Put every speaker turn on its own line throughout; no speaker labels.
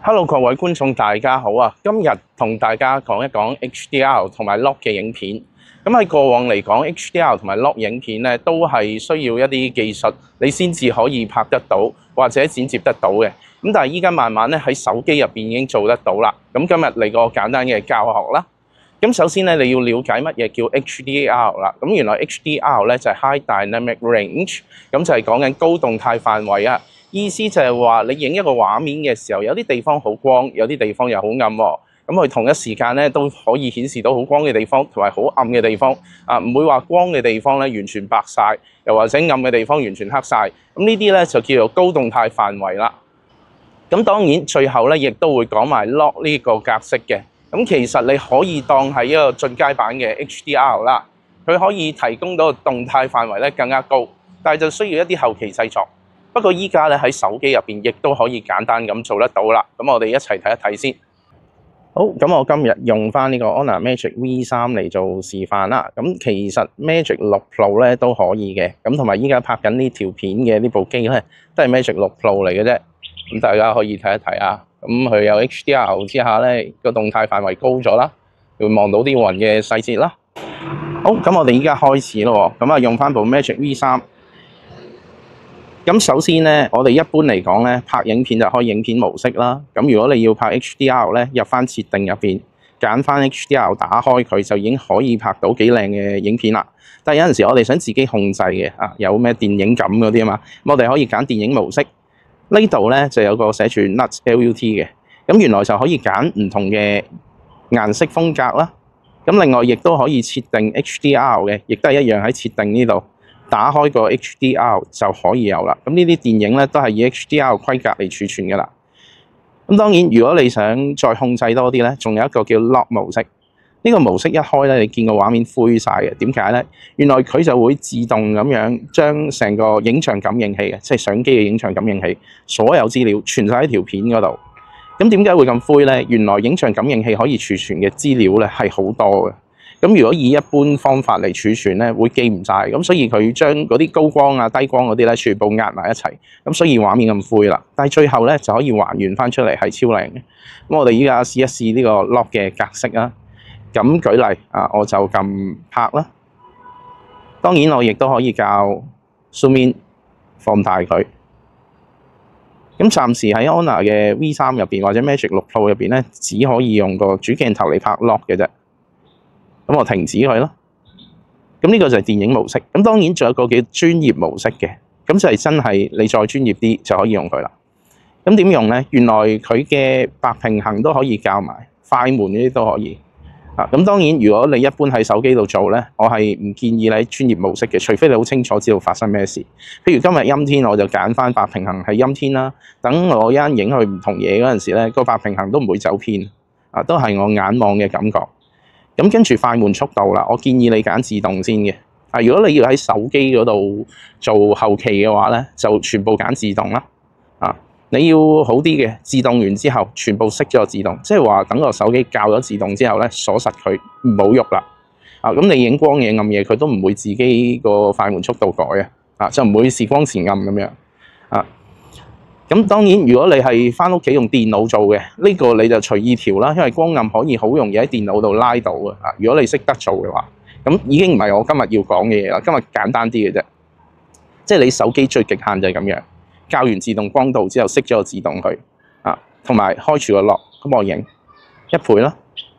Hello， 各位觀眾大家好啊！今日同大家講一講 HDR 同埋 log 嘅影片。咁喺過往嚟講 ，HDR 同埋 log 影片咧都係需要一啲技術，你先至可以拍得到或者剪接得到嘅。咁但係依家慢慢咧喺手機入邊已經做得到啦。咁今日嚟個簡單嘅教學啦。咁首先咧，你要了解乜嘢叫 HDR 啦。咁原來 HDR 咧就係 High Dynamic Range， 咁就係講緊高動態範圍啊。意思就係話你影一個畫面嘅時候，有啲地方好光，有啲地方又好暗喎。咁佢同一時間咧都可以顯示到好光嘅地方同埋好暗嘅地方啊，唔會話光嘅地方咧完全白晒，又或者暗嘅地方完全黑晒。咁呢啲咧就叫做高動態範圍啦。咁當然最後咧亦都會講埋 log 呢個格式嘅。咁其實你可以當係一個進階版嘅 HDR 啦，佢可以提供到動態範圍咧更加高，但係就需要一啲後期製作。不過依家咧喺手機入邊亦都可以簡單咁做得到啦。咁我哋一齊睇一睇先。好，咁我今日用翻呢個 Honor Magic V3 嚟做示範啦。咁其實 Magic 6 Pro 咧都可以嘅。咁同埋依家拍緊呢條片嘅呢部機咧都係 Magic 6 Pro 嚟嘅啫。咁大家可以睇一睇啊。咁佢有 HDR 之下咧個動態範圍高咗啦，會望到啲雲嘅細節啦。好，咁我哋依家開始咯。咁啊用翻部 Magic V3。咁首先咧，我哋一般嚟講咧，拍影片就開影片模式啦。咁如果你要拍 HDR 咧，入翻設定入邊，揀翻 HDR 打開佢，就已經可以拍到幾靚嘅影片啦。但係有陣時我哋想自己控制嘅啊，有咩電影感嗰啲啊嘛，咁我哋可以揀電影模式。呢度咧就有個寫住 LUT 嘅，咁原來就可以揀唔同嘅顏色風格啦。咁另外亦都可以設定 HDR 嘅，亦都係一樣喺設定呢度。打開個 HDR 就可以有啦。咁呢啲電影咧都係以 HDR 規格嚟儲存㗎啦。咁當然，如果你想再控制多啲咧，仲有一個叫 log 模式。呢個模式一開咧，你見個畫面灰晒嘅。點解咧？原來佢就會自動咁樣將成個影像感應器嘅，即係相機嘅影像感應器，所有資料傳晒喺條片嗰度。咁點解會咁灰咧？原來影像感應器可以儲存嘅資料咧係好多嘅。咁如果以一般方法嚟儲存咧，會記唔晒，咁所以佢將嗰啲高光啊、低光嗰啲咧，全部壓埋一齊，咁所以畫面咁灰啦。但係最後咧就可以還原翻出嚟，係超靚嘅。咁我哋依家試一試呢個 log 嘅格式啊。咁舉例啊，我就撳拍啦。當然我亦都可以較 zoom in 放大佢。咁暫時喺 Honor 嘅 V3 入邊或者 Magic 6 Pro 入邊咧，只可以用個主鏡頭嚟拍 log 嘅啫。咁我停止佢咯。咁呢個就係電影模式。咁當然仲有個叫專業模式嘅，咁就係真係你再專業啲就可以用佢啦。咁點用咧？原來佢嘅白平衡都可以校埋，快門呢啲都可以。咁當然如果你一般喺手機度做咧，我係唔建議你喺專業模式嘅，除非你好清楚知道發生咩事。譬如今日陰天，我就揀翻白平衡係陰天啦。等我一陣影去唔同嘢嗰陣時咧，個白平衡都唔會走偏。都係我眼望嘅感覺。咁跟住快門速度啦，我建議你揀自動先嘅。如果你要喺手機嗰度做後期嘅話咧，就全部揀自動啦。你要好啲嘅，自動完之後全部熄咗個自動，即係話等個手機校咗自動之後咧，鎖實佢唔好喐啦。咁你影光嘢暗嘢，佢都唔會自己個快門速度改就唔會時光時暗咁樣。咁當然，如果你係返屋企用電腦做嘅，呢個你就隨意調啦，因為光暗可以好容易喺電腦度拉到嘅。如果你識得做嘅話，咁已經唔係我今日要講嘅嘢啦。今日簡單啲嘅啫，即係你手機最極限就係咁樣，校完自動光度之後熄咗個自動去，同埋開住個 log，咁我影1倍啦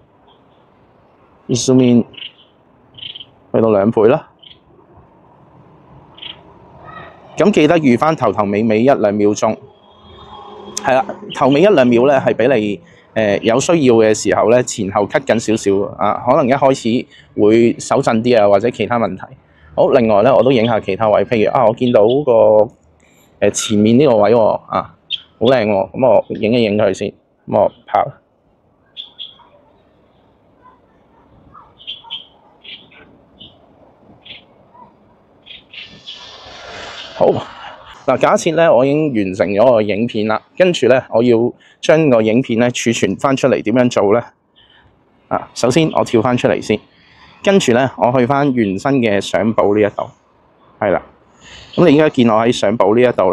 ，zoom in去到2倍啦。咁記得預返頭尾1-2秒鐘。係啦，頭尾1-2秒咧係俾你有需要嘅時候咧前後 cut 緊少少可能一開始會手震啲啊或者其他問題。好，另外咧我都影下其他位，譬如我見到個前面呢個位喎好靚喎，咁我影一影佢先，咁我拍。好。假設咧，我已經完成咗個影片啦，跟住咧，我要將個影片咧儲存翻出嚟，點樣做咧？首先我跳翻出嚟先，跟住咧，我去翻原生嘅相簿呢一度，係啦。咁你而家見我喺相簿呢一度啦。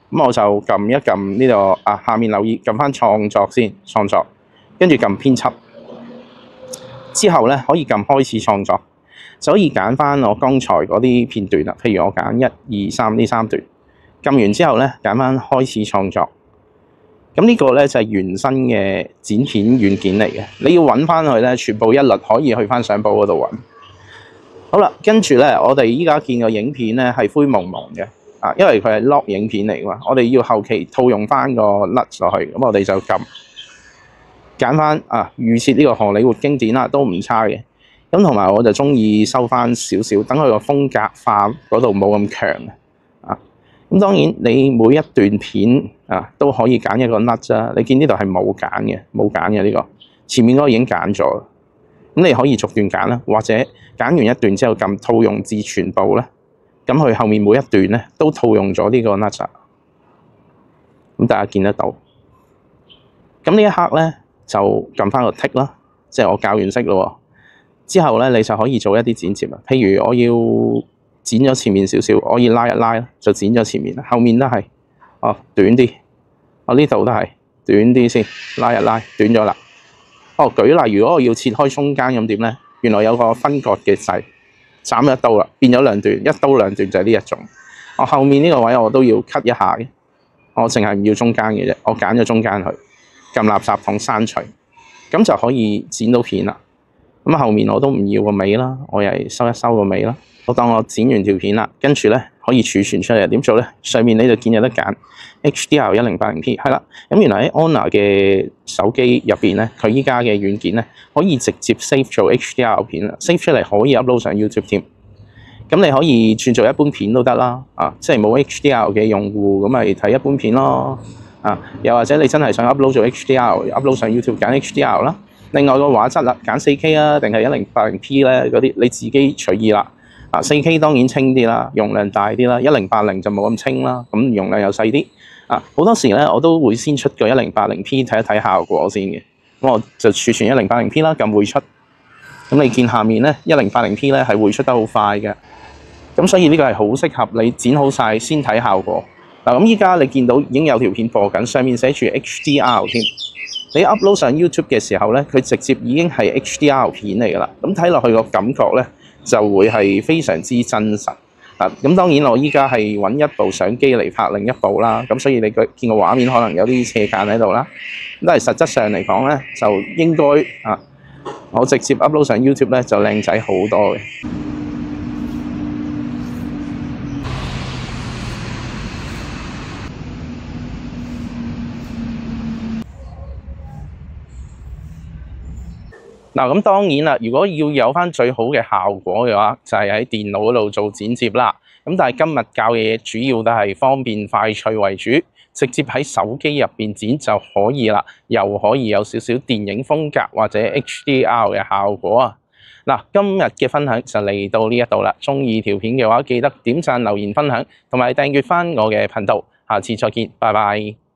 咁我就撳一撳呢度啊，下面留意撳翻創作先，創作，跟住撳編輯，之後咧可以撳開始創作，就可以揀翻我剛才嗰啲片段啦。譬如我揀1、2、3呢3段，撳完之後咧揀翻開始創作。咁呢個咧就係原生嘅剪片軟件嚟嘅，你要揾翻佢咧，全部一律可以去翻相簿嗰度揾。好啦，跟住咧，我哋依家見個影片咧係灰蒙蒙嘅。因為佢係 log 影片嚟㗎嘛，我哋要後期套用翻個 NUT 落去，咁我哋就揀翻預設呢個荷里活經典啦，都唔差嘅。咁同埋我就中意收翻少少，等佢個風格化嗰度冇咁強咁當然你每一段片都可以揀一個 NUT 啫。你見呢度係冇揀嘅呢個，前面嗰個已經揀咗。咁你可以逐段揀啦，或者揀完一段之後撳套用至全部咧。咁佢後面每一段咧都套用咗呢個 NUT， 咁大家見得到。咁呢一刻咧就撳翻個 tick 啦，即係我校完色咯。之後咧你就可以做一啲剪接啦。譬如我要剪咗前面少少，我可以拉一拉就剪咗前面，後面都係短啲。呢度都係短啲先，拉一拉短咗啦。舉例，如果我要切開中間咁點咧？原來有個分割嘅掣。斬一刀啦，變咗兩段，一刀兩段就係呢一種。我後面呢個位我都要 cut 一下嘅，我淨係唔要中間嘅啫，我揀咗中間去，撳垃圾桶刪除，咁就可以剪到片啦。咁後面我都唔要個尾啦，我又係收一收個尾啦。我當我剪完條片啦，跟住咧可以儲存出嚟，點做咧？上面你就見有得揀 HDR 1080p， 係啦。咁原來喺 Honor 嘅手機入邊咧，佢依家嘅軟件咧可以直接 save 做 HDR 片啦 ，save 出嚟可以 upload 上 YouTube 添。咁你可以轉做一般片都得啦，即係冇 HDR 嘅用戶咁咪睇一般片咯，又或者你真係想 upload 做 HDR，upload 上 YouTube 揀 HDR 啦。另外個畫質啦，揀 4K 啊，定係1080p 咧，嗰啲你自己隨意啦。4K 當然清啲啦，容量大啲啦，1080就冇咁清啦，咁容量又細啲。好多時咧我都會先出個1080p 睇一睇效果先嘅，咁我就儲存1080p啦，撳匯出。咁你見下面咧1080p 咧係匯出得好快嘅，咁所以呢個係好適合你剪好晒先睇效果。咁依家你見到已經有條片播緊，上面寫住 HDR 添。你 upload 上 YouTube 嘅時候咧，佢直接已經係 HDR 片嚟㗎啦。咁睇落去個感覺咧就會係非常之真實。咁當然我依家係揾一部相機嚟拍另一部啦。咁所以你見個畫面可能有啲斜間喺度啦。咁但係實質上嚟講咧，就應該我直接 upload 上 YouTube 咧就靚仔好多嘅。咁當然啦，如果要有翻最好嘅效果嘅話，就係喺電腦嗰度做剪接啦。咁但係今日教嘅嘢主要都係方便快脆為主，直接喺手機入邊剪就可以啦，又可以有少少電影風格或者 HDR 嘅效果啊。今日嘅分享就嚟到呢一度啦。鍾意條片嘅話，記得點讚、留言、分享，同埋訂閱翻我嘅頻道。下次再見，拜拜。